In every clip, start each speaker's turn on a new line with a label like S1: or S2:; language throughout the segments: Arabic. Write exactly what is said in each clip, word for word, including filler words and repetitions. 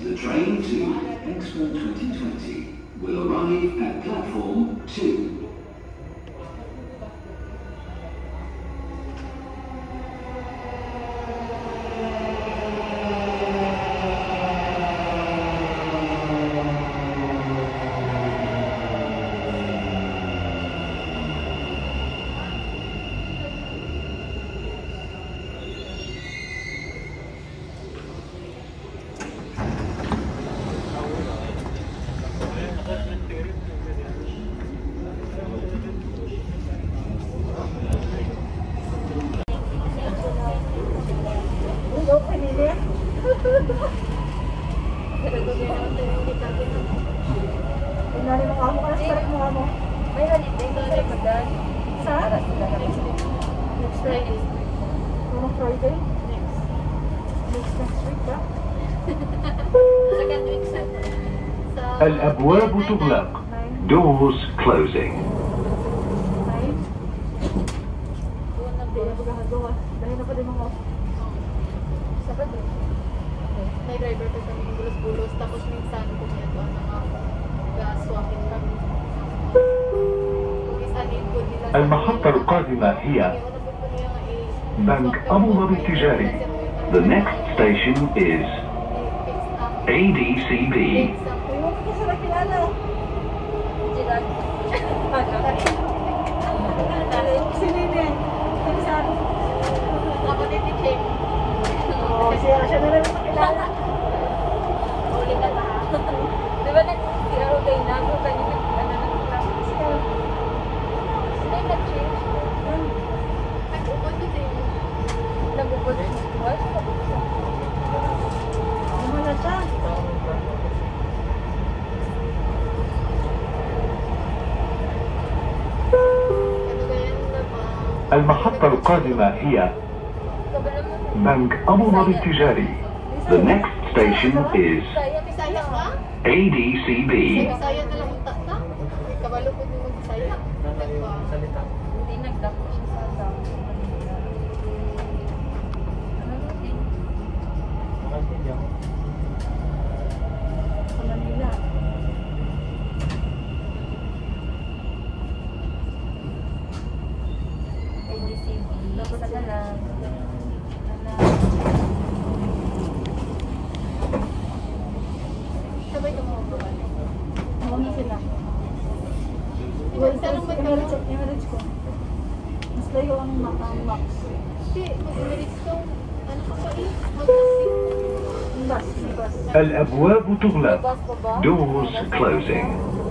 S1: The train to Expo twenty twenty will arrive at platform two.
S2: الأبواب تغلق. Doors closing.
S3: May driver pa kami ng bulos-bulos, tapos minsan kumiyado ang mga gas-swapping kami.
S2: المحطة القادمة هي بنك أبو ظبي التجاري. The next station is A D C B. المحطة القادمة هي بنك أبو ظبي التجاري. The next station is A D C B. الأبواب تغلق. Doors closing.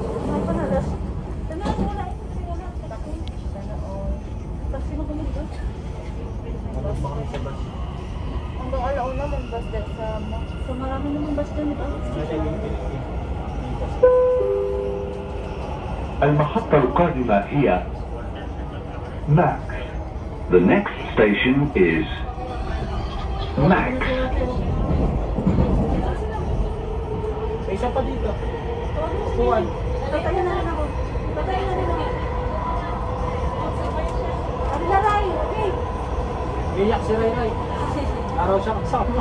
S3: Hanggang alauna mong bus dahil sa... So marami namang bus dyan, di ba?
S2: المحطة القادمة هي Max. The next station is Max.
S4: Isa pa dito. Upuan.
S3: Patayin na rin ako. Patayin na rin ako. Ano na, Ray? Okay.
S4: Iyak si Ray Ray. Araw siya kasama.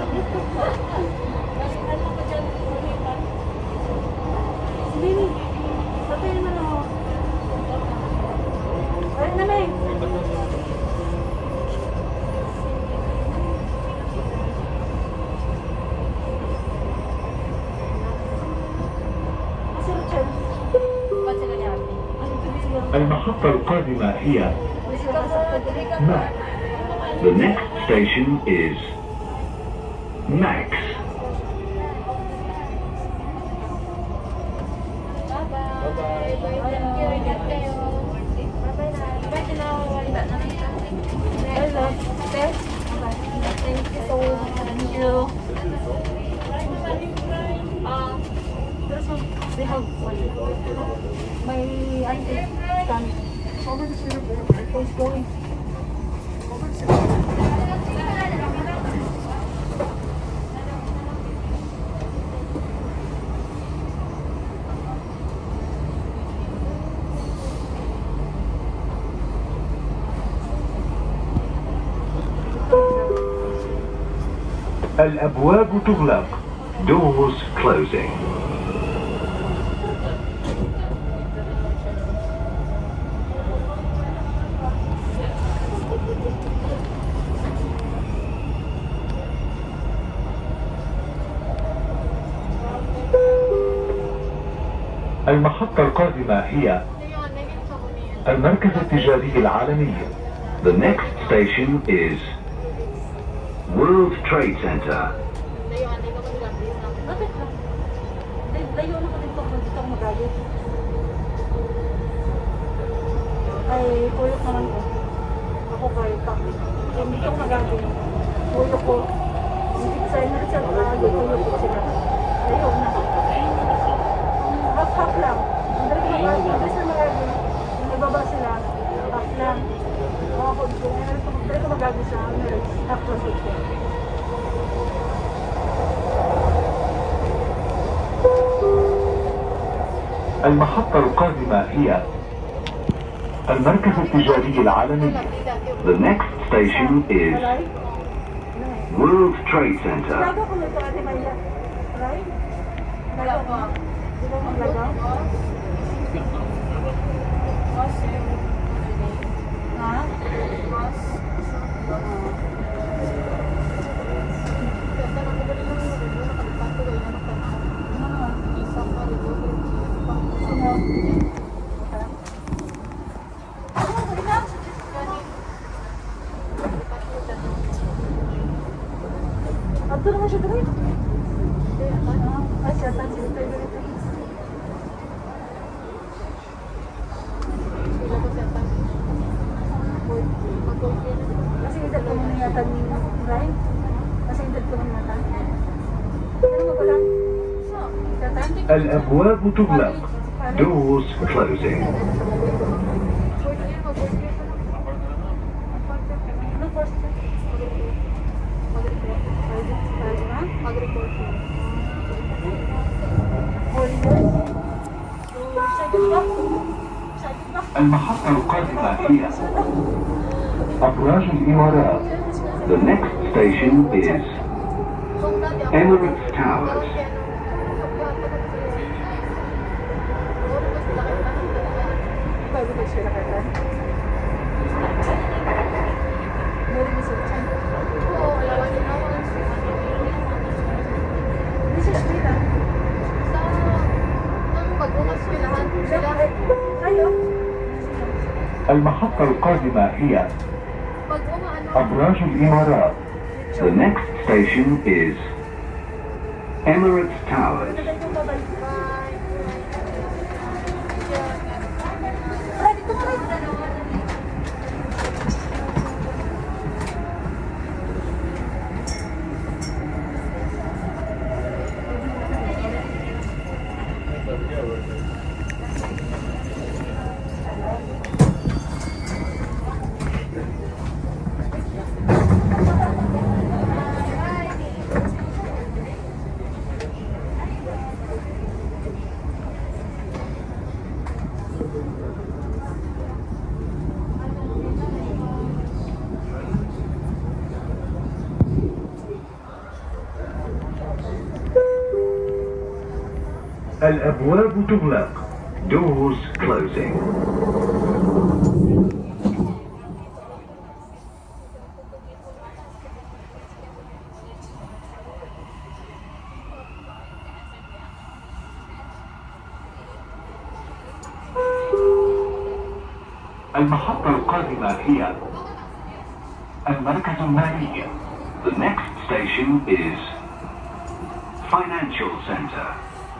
S3: Sige, patayin na rin ako. Balik na, May.
S2: المحطة القادمة هي Max. The next station is Max.
S3: They have my auntie stand over the street. Who's going?
S2: الأبواب تغلق. Doors closing. المحطة القادمة هي المركز التجاري العالمي.
S1: The next station is World Trade Center.
S3: Bakit lang? Layo na ko dito kung dito ako magalit. Ay, puyok naman ko. Ako kayo pa. Kung dito ako magalit, puyok ko. Hindi sa inyo rin siya magalit, puyok ko sila. Layo na. Half-half lang. Madalit ko magalit, madalit na magalit. Yung nagbaba sila, half lang. Mga ko dito, madalit ko magalit sa half-half dito.
S2: المحطة القادمة هي المركز التجاري العالمي.
S1: The next station is World Trade Center.
S3: Lago ko nito ate Maya. Right? Lago ko. Di ba maglagaw? Ha? Ato naman siya dito. Ay, siya tan sila tayo dito. Kasi hindi ko muna yata ni Ryan. Kasi hindi ko muna yata. Ano mo pala?
S2: الأبواب تغلق. Doors closing. المحطة القادمة هي أبراج الإمارات.
S1: The next station is Emirates Towers.
S3: Bago ba siya nakatan? Meron mo siya dyan. Hindi siya sila. Ayo.
S2: المحطة القادمة هي أبراج الإمارات.
S1: The next station is Emirates Towers.
S2: الأبواب تغلق.
S1: Doors closing.
S2: المحطة القادمة هي المركز المالي.
S1: The next station is Financial Center.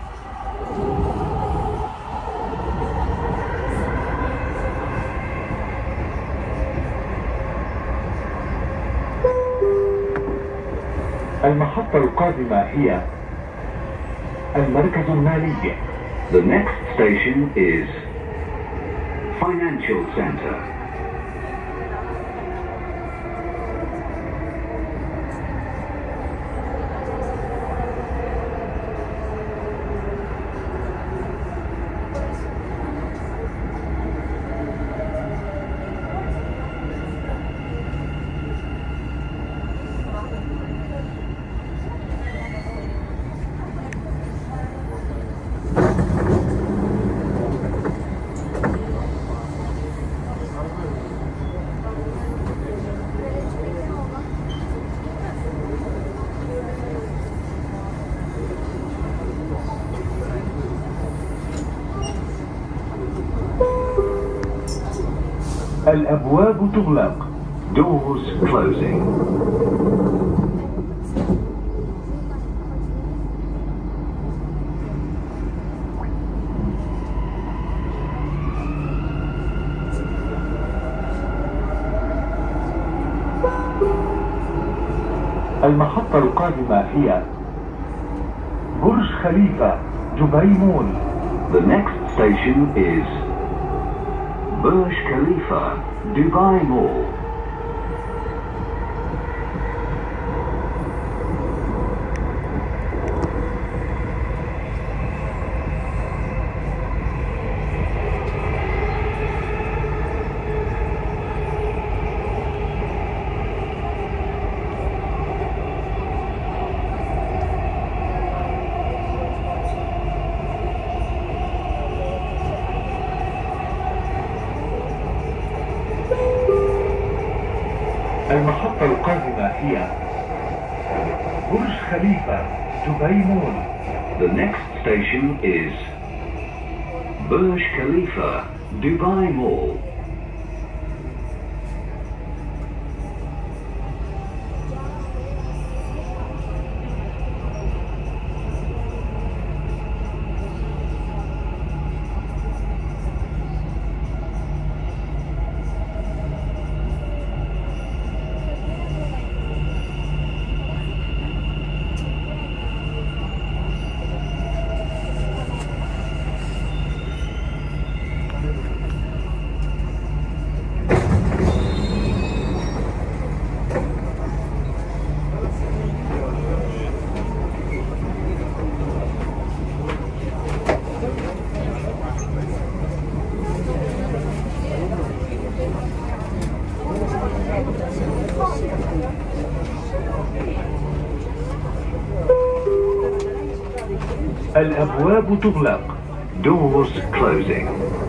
S2: المحطة القادمة هي المركز المالي.
S1: The next station is Financial Center.
S2: الأبواب تغلق.
S1: Doors closing.
S2: المحطة القادمة هي برج خليفة دبي مول.
S1: The next station is Burj Khalifa, Dubai Mall.
S2: المحطة القادمة هي برج خليفة دبي مول.
S1: The next station is Burj Khalifa, Dubai Mall.
S2: الأبواب تغلق.
S1: Doors closing.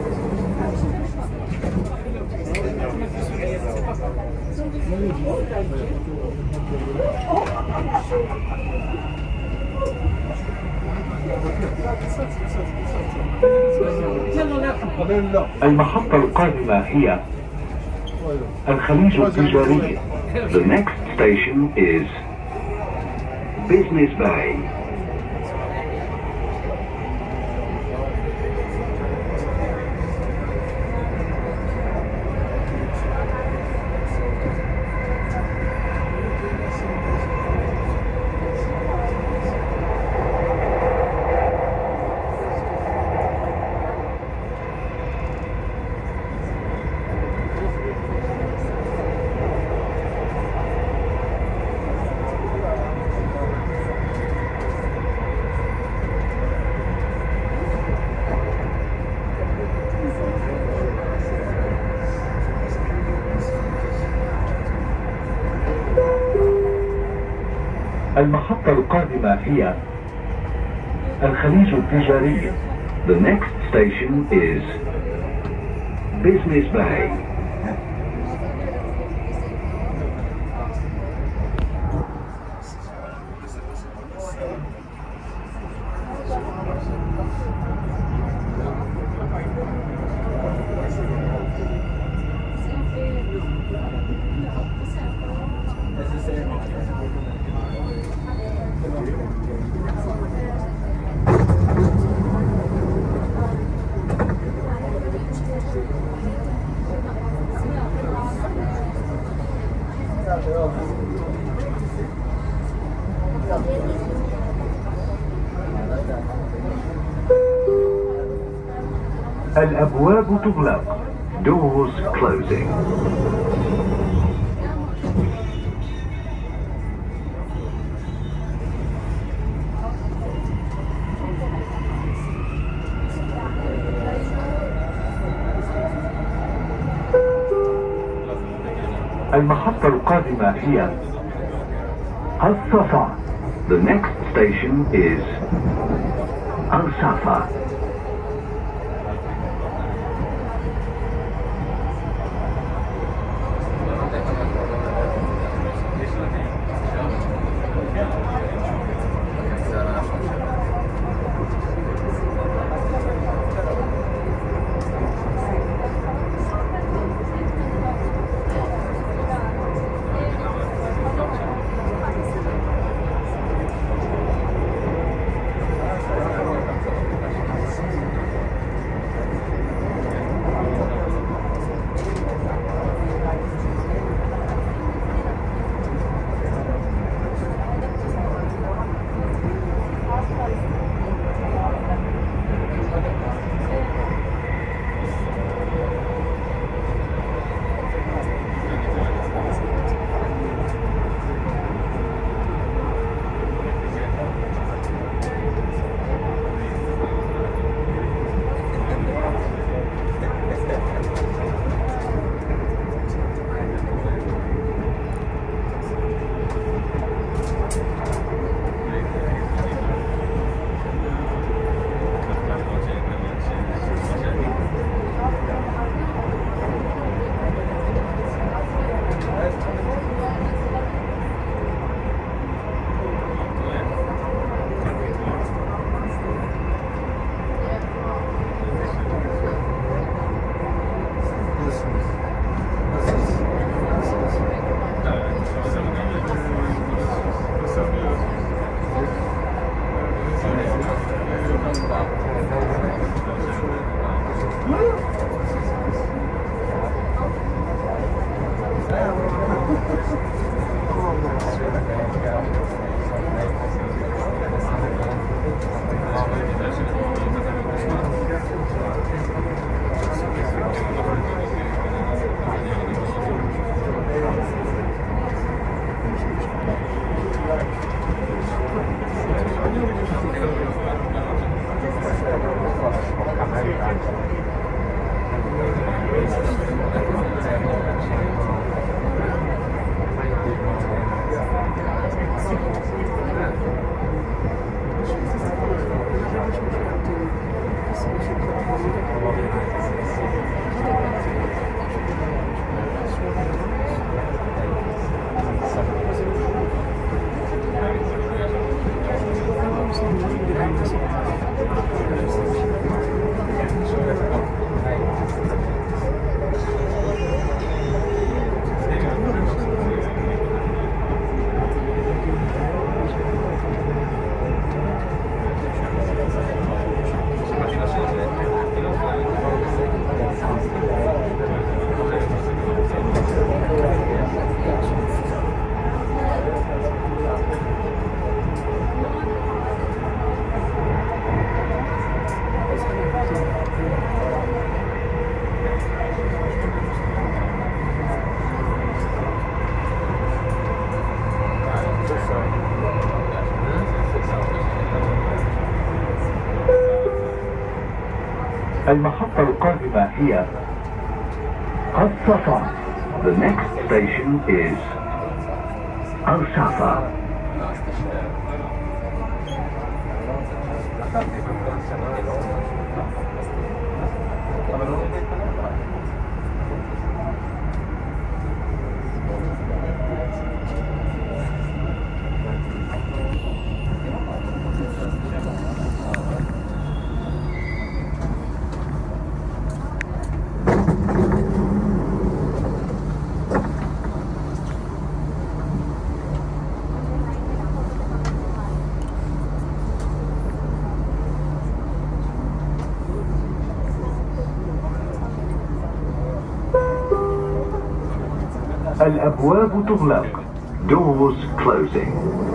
S2: المحطة القادمة هي الخليج التجاري.
S1: The next station is Business Bay.
S2: المحطة القادمة هي الخليج التجاري.
S1: The next station is Business Bay.
S2: الأبواب تغلق.
S1: Doors closing.
S2: المحطة القادمة هي الصفا.
S1: The next station is Al Safa.
S2: المحطة القادمة هي الصفا.
S1: The next station is Al-Safa.
S2: الأبواب تغلق.
S1: Doors closing.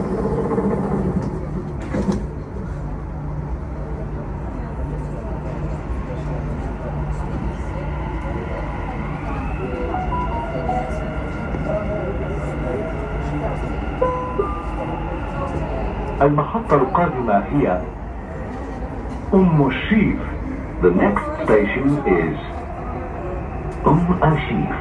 S2: المحطة القادمة هي أم الشيف.
S1: The next station is Umm al-Shif.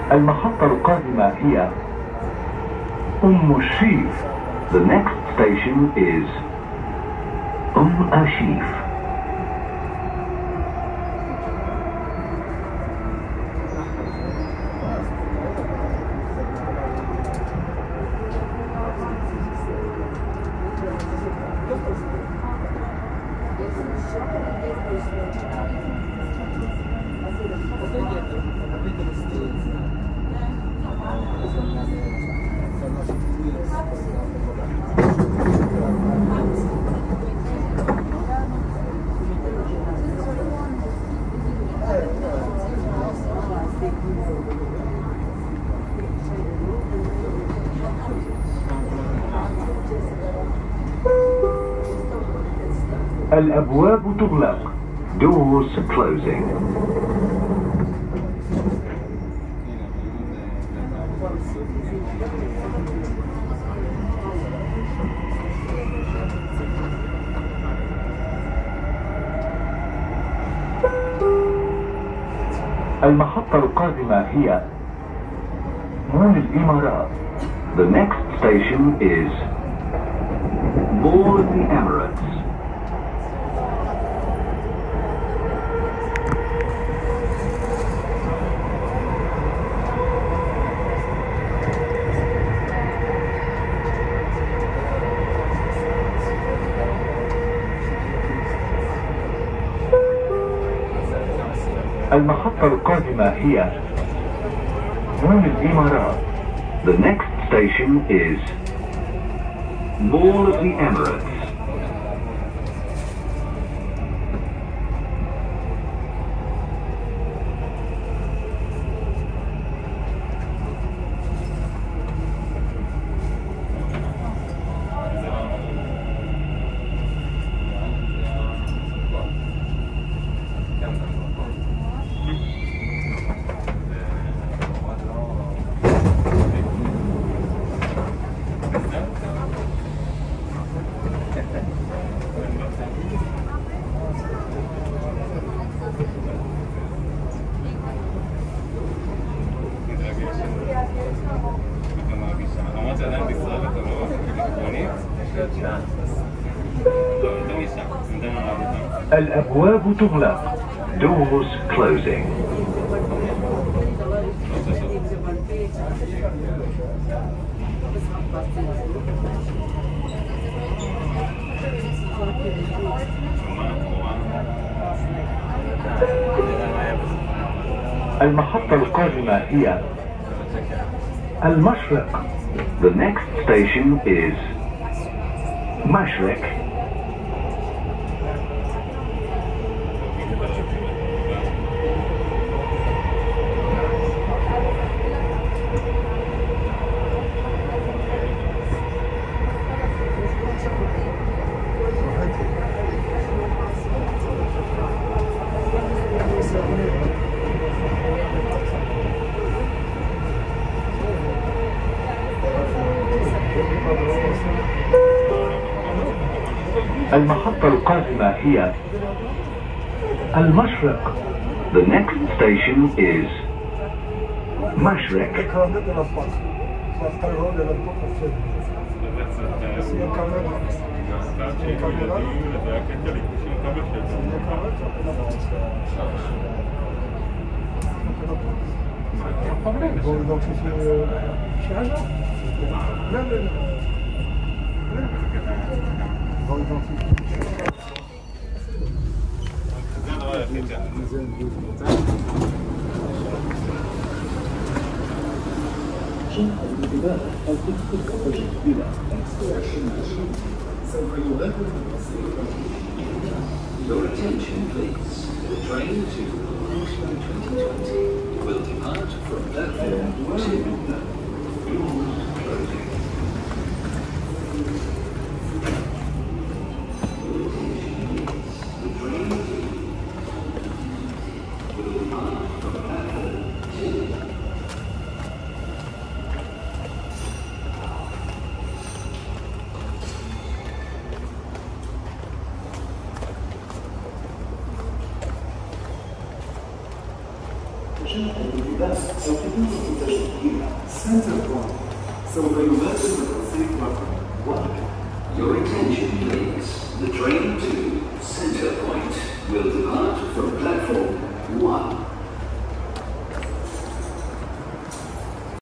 S2: المحطة القادمة هي أم الشيف.
S1: The next station is Umm Ashif.
S2: الأبواب تغلق.
S1: Doors closing.
S2: المحطة القادمة هي مول الإمارات.
S1: The next station is Mall of the Emirates.
S2: المحطة القادمة هي مول الإمارات.
S1: The next station is Mall of the Emirates.
S2: الأبواب تغلق.
S1: Doors closing.
S2: المحطة القادمة هي المشرق.
S1: The next station is Mashriq.
S2: المحطة القادمة هي المشرق.
S1: The next station is Mashriq. Your attention please. The train to Oslo twenty twenty will depart from platform two. Doors closing. attention and الانتباه التدور إلى center point سوف يمثل الرصيف رقم واحد. Your attention please. The train to Center Point will depart from platform one.